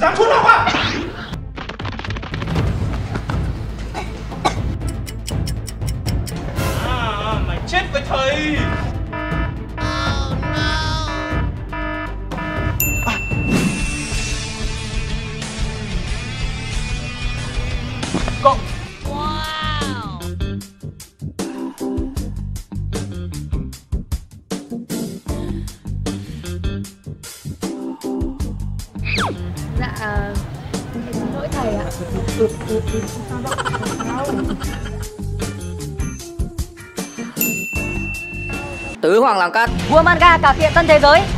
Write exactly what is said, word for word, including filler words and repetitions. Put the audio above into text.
dám trốn học à? À, mày chết với thầy. Cộng. Wow. Dạ, thầy xin lỗi thầy ạ. Ừ, ừ, ừ, không sao đâu, không sao đâu. Tứ Hoàng làm cát. Vua Manga cải thiện tân thế giới.